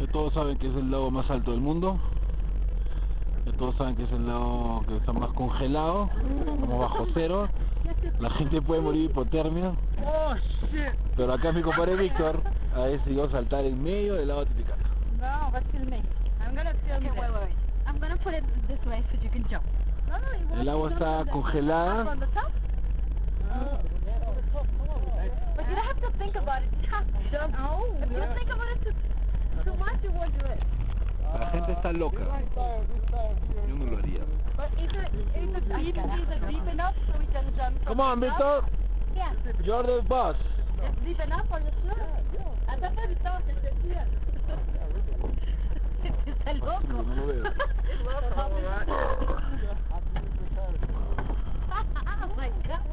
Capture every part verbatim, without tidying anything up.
Que todos saben que es el lago más alto del mundo. Que todos saben que es el lago que está más congelado, como bajo cero. La gente puede morir de hipotermia. Pero acá mi compadre Víctor ha decidido saltar en medio del lago Titicaca. No, vas a filmar. I'm gonna film it. Wait, wait, wait. I'm gonna put it this way so you can jump. No, no, you El agua está congelada. on the top. But you don't have to think about it. You have to jump. No. If you think about it too, too much, you won't do it. La gente está loca. Yo no lo haría. But is it, is it deep, is it deep enough so we can jump? Come on, Víctor. Yeah. You're the boss. It's deep enough for you sure? Attends pas du temps, c'est ce que c'est loco. No lo veo. Oh my God.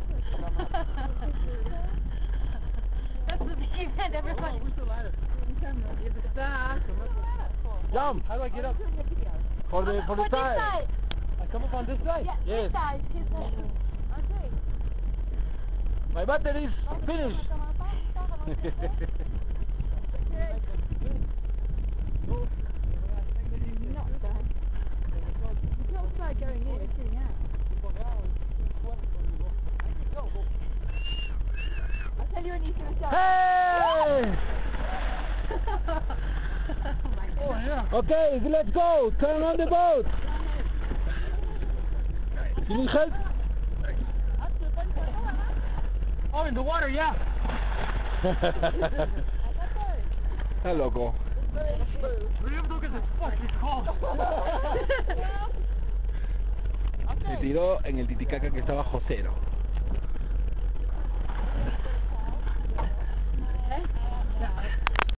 That's the big event, everybody. Jump. How do I get up? For the, for the this side. side. I come up on this side? Yeah, Yes. this side. This side. Okay. My battery is finished. Going in, it's getting out. I'll tell you when you finish up. Hey! Oh my God. Okay, let's go. Turn on the boat. You need help? Oh, in the water, yeah. Está loco. Look at this fucking cold. Se tiró en el Titicaca que está bajo cero.